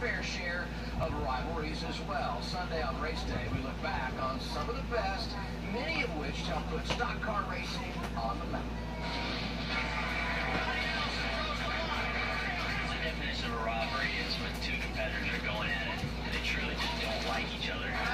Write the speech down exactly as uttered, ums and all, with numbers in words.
fair share of rivalries as well. Sunday on race day, we look back on some of the best, many of which help put stock car racing on the map. The definition of a rivalry is when two competitors are going at it and they truly just don't like each other.